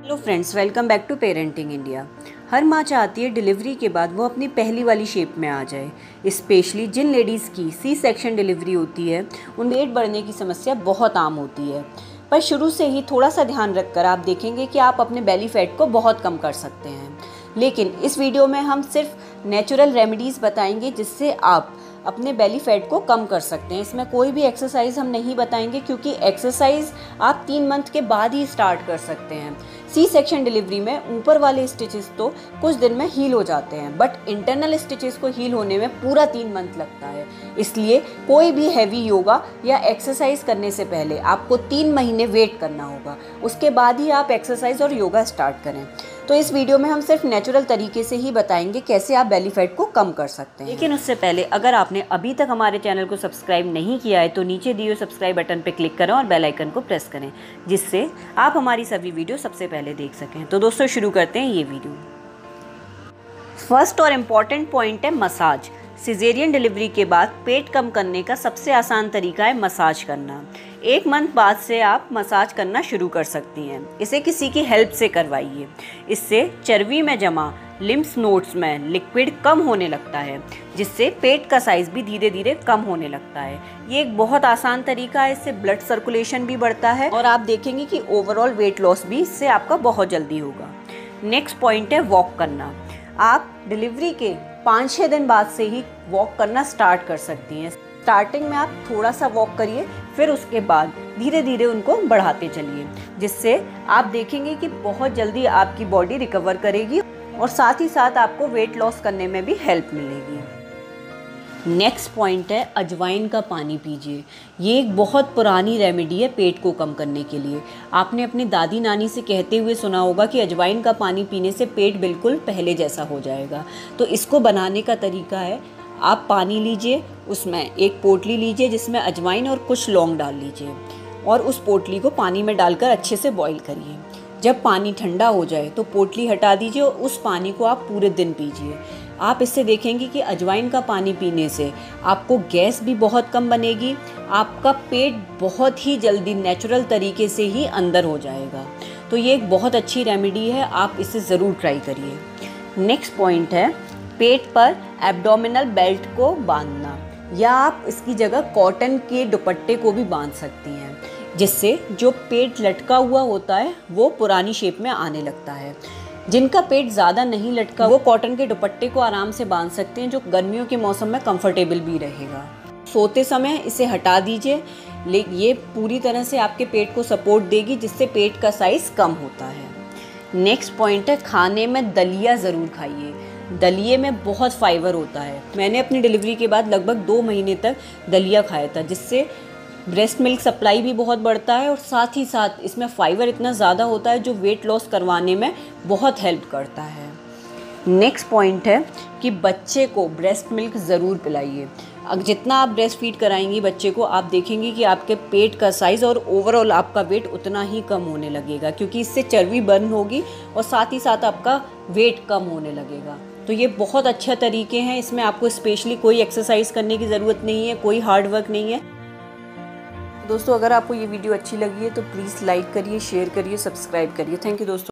Hello friends, welcome back to parenting India. हर माँ चाहती है डिलीवरी के बाद वो अपनी पहली वाली शेप में आ जाए। स्पेशली जिन लेडीज़ की सी सेक्शन डिलीवरी होती है उन पेट बढ़ने की समस्या बहुत आम होती है। पर शुरू से ही थोड़ा सा ध्यान रखकर आप देखेंगे कि आप अपने बेली फैट को बहुत कम कर सकते हैं। लेकिन इस वीडियो में हम सिर्फ नेचुरल रेमेडीज़ बताएंगे जिससे आप अपने बेली फैट को कम कर सकते हैं। इसमें कोई भी एक्सरसाइज हम नहीं बताएंगे क्योंकि एक्सरसाइज आप 3 मंथ के बाद ही स्टार्ट कर सकते हैं। सी सेक्शन डिलीवरी में ऊपर वाले स्टिचेस तो कुछ दिन में हील हो जाते हैं, बट इंटरनल स्टिचेस को हील होने में पूरा 3 मंथ लगता है। इसलिए कोई भी हैवी योगा या एक्सरसाइज करने से पहले आपको 3 महीने वेट करना होगा, उसके बाद ही आप एक्सरसाइज और योगा स्टार्ट करें। तो इस वीडियो में हम सिर्फ नेचुरल तरीके से ही बताएंगे कैसे आप बेली फैट को कम कर सकते हैं। लेकिन उससे पहले अगर आपने अभी तक हमारे चैनल को सब्सक्राइब नहीं किया है तो नीचे दिए हुए सब्सक्राइब बटन पर क्लिक करें और बेल आइकन को प्रेस करें, जिससे आप हमारी सभी वीडियो सबसे पहले देख सकें। तो दोस्तों शुरू करते हैं ये वीडियो। फर्स्ट और इम्पॉर्टेंट पॉइंट है मसाज। सिजेरियन डिलीवरी के बाद पेट कम करने का सबसे आसान तरीका है मसाज करना। 1 मंथ बाद से आप मसाज करना शुरू कर सकती हैं। इसे किसी की हेल्प से करवाइए। इससे चर्बी में जमा लिम्फ नोड्स में लिक्विड कम होने लगता है, जिससे पेट का साइज भी धीरे धीरे कम होने लगता है। ये एक बहुत आसान तरीका है। इससे ब्लड सर्कुलेशन भी बढ़ता है और आप देखेंगे कि ओवरऑल वेट लॉस भी इससे आपका बहुत जल्दी होगा। नेक्स्ट पॉइंट है वॉक करना। आप डिलीवरी के 5-6 दिन बाद से ही वॉक करना स्टार्ट कर सकती हैं। स्टार्टिंग में आप थोड़ा सा वॉक करिए, फिर उसके बाद धीरे धीरे उनको बढ़ाते चलिए, जिससे आप देखेंगे कि बहुत जल्दी आपकी बॉडी रिकवर करेगी और साथ ही साथ आपको वेट लॉस करने में भी हेल्प मिलेगी। नेक्स्ट पॉइंट है अजवाइन का पानी पीजिए। ये एक बहुत पुरानी रेमेडी है पेट को कम करने के लिए। आपने अपनी दादी नानी से कहते हुए सुना होगा कि अजवाइन का पानी पीने से पेट बिल्कुल पहले जैसा हो जाएगा। तो इसको बनाने का तरीका है, आप पानी लीजिए, उसमें एक पोटली लीजिए जिसमें अजवाइन और कुछ लौंग डाल लीजिए और उस पोटली को पानी में डालकर अच्छे से बॉईल करिए। जब पानी ठंडा हो जाए तो पोटली हटा दीजिए और उस पानी को आप पूरे दिन पीजिए। आप इससे देखेंगे कि अजवाइन का पानी पीने से आपको गैस भी बहुत कम बनेगी, आपका पेट बहुत ही जल्दी नेचुरल तरीके से ही अंदर हो जाएगा। तो ये एक बहुत अच्छी रेमेडी है, आप इसे ज़रूर ट्राई करिए। नेक्स्ट पॉइंट है पेट पर एब्डोमिनल बेल्ट को बांधना, या आप इसकी जगह कॉटन के दुपट्टे को भी बांध सकती हैं, जिससे जो पेट लटका हुआ होता है वो पुरानी शेप में आने लगता है। जिनका पेट ज़्यादा नहीं लटका वो कॉटन के दुपट्टे को आराम से बांध सकते हैं, जो गर्मियों के मौसम में कंफर्टेबल भी रहेगा। सोते समय इसे हटा दीजिए, लेकिन ये पूरी तरह से आपके पेट को सपोर्ट देगी, जिससे पेट का साइज़ कम होता है। नेक्स्ट पॉइंट है खाने में दलिया ज़रूर खाइए। दलिए में बहुत फाइबर होता है। मैंने अपनी डिलीवरी के बाद लगभग 2 महीने तक दलिया खाया था, जिससे ब्रेस्ट मिल्क सप्लाई भी बहुत बढ़ता है और साथ ही साथ इसमें फ़ाइबर इतना ज़्यादा होता है जो वेट लॉस करवाने में बहुत हेल्प करता है। नेक्स्ट पॉइंट है कि बच्चे को ब्रेस्ट मिल्क ज़रूर पिलाइए। जितना आप ब्रेस्ट फीड कराएंगी बच्चे को, आप देखेंगे कि आपके पेट का साइज़ और ओवरऑल आपका वेट उतना ही कम होने लगेगा, क्योंकि इससे चर्बी बर्न होगी और साथ ही साथ आपका वेट कम होने लगेगा। तो ये बहुत अच्छे तरीके हैं। इसमें आपको स्पेशली कोई एक्सरसाइज करने की ज़रूरत नहीं है, कोई हार्ड वर्क नहीं है। दोस्तों अगर आपको ये वीडियो अच्छी लगी है तो प्लीज़ लाइक करिए, शेयर करिए, सब्सक्राइब करिए। थैंक यू दोस्तों।